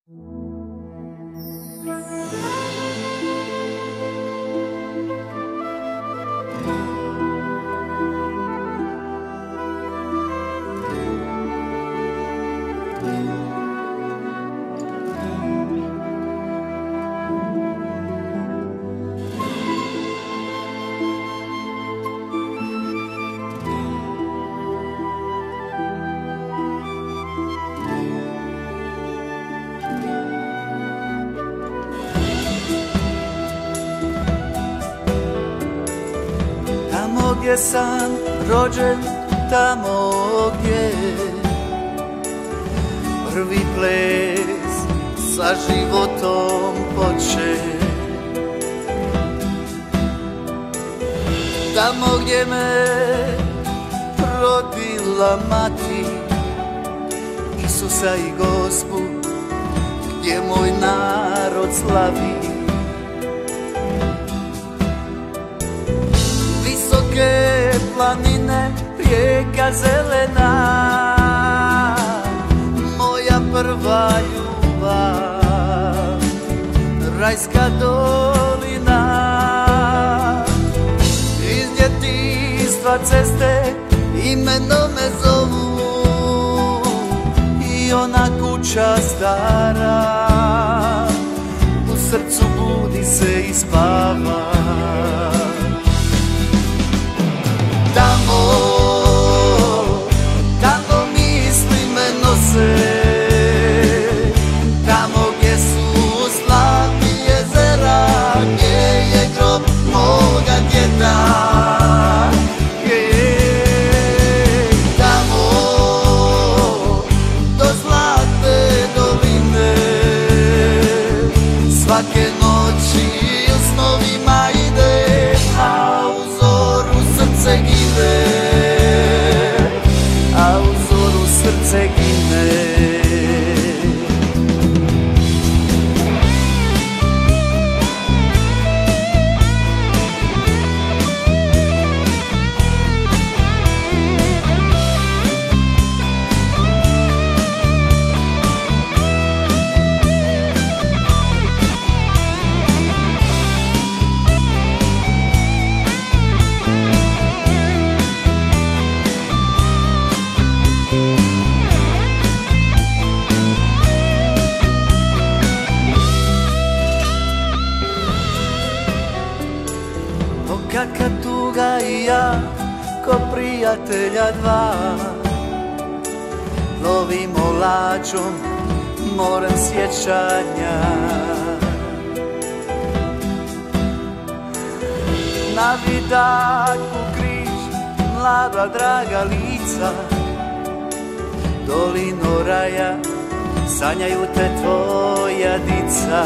Gdje sam rođen, tamo gdje prvi ples sa životom poče, tamo gdje me rodila mati, Isusa i Gospu, gdje moj narod slavi. Visoke planine, rijeka zelena, moja prva ljubav, rajska dolina. Iz djetinjstva ceste imenom me zovu i ona kuća stara u srcu budi se i spava. Tamo misli me nose, tamo gdje su slavni jezera, gdje je grob moga djeda. Tamo do zlatne doline, svake noći u snovima ide, a u zoru srce gine, a u zoru srce gine. Kakva tuga i ja, ko prijatelja dva, lovimo lađom morem sjećanja. Na vidaku križ, mlada draga lica, dolino raja, sanjaju te tvoja dica.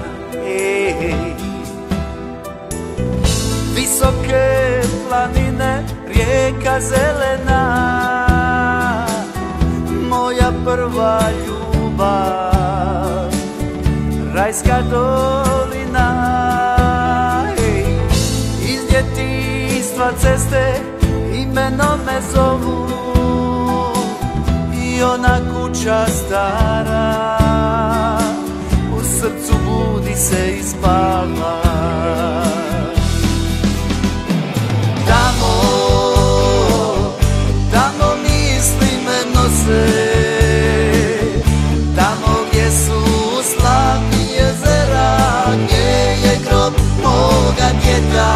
Visoke planine, rijeka zelena, moja prva ljubav, rajska dolina. Iz djetinjstva ceste imenom me zovu i ona kuća stara u srcu budi se i spava. Tamo misli me nose, tamo gdje su slavni jezera, gdje je grob moga djeda.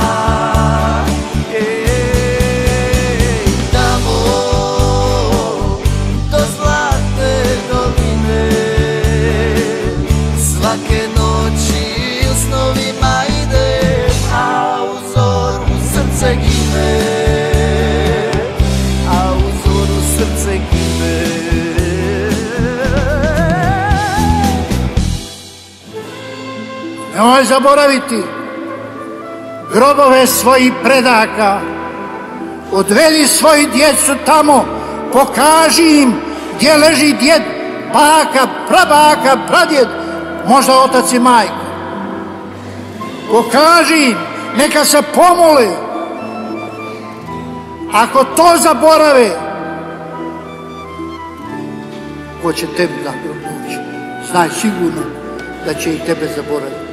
Tamo do zlatne doline, svake noći u snovima ide, a u zoru srce gine, a u zoru srce gine. Nemoj zaboraviti grobove svojih predaka, odvedi svoju djecu tamo, pokaži im gdje leži djed, baka, prabaka, pradjed, možda otac i majka. Pokaži im, neka se pomole. Ako to zaborave, ko će tebi da doći? znaj sigurno da će i tebe zaboraviti.